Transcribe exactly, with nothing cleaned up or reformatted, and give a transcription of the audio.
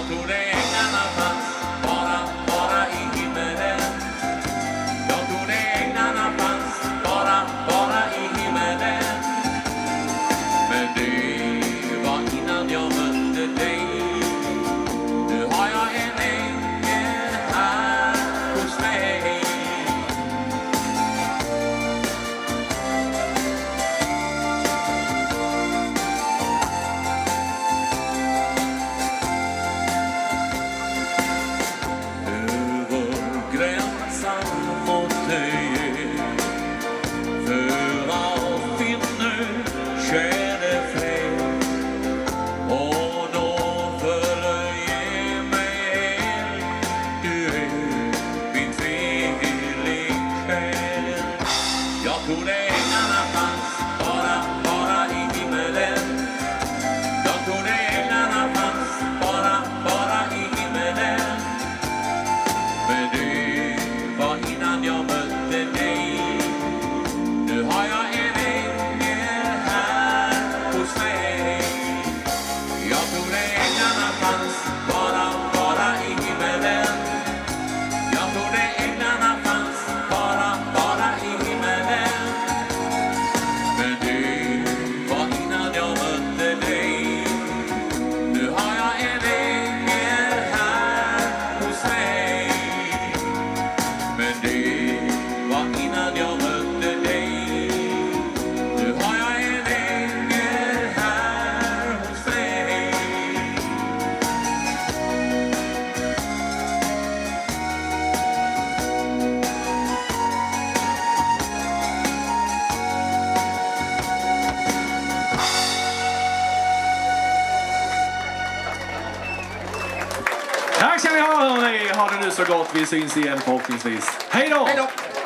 trodde änglarna fanns bara, bara i himmelen. Jag trodde änglarna fanns bara, bara i himmelen. Men det var innan jag mötte dig. Nu har jag en ängel här hos mig. Jag trodde änglarna fanns bara, bara i himmelen. Jag trodde änglarna fanns bara, bara i himmelen. Men det var innan jag mötte dig. Nu har jag en ängel här hos mig. Jag trodde änglarna fanns bara, bara i himmelen. Jag trodde änglarna fanns bara, bara i himmelen. Men det var innan jag mötte dig. Nu har jag en ängel här hos mig. Men det var innan jag mötte dig. Nu har jag en ängel här hos mig. Tack ska ni ha, hörni. Ha det nu så gott. Vi syns igen förhoppningsvis. Hej då! Hej då!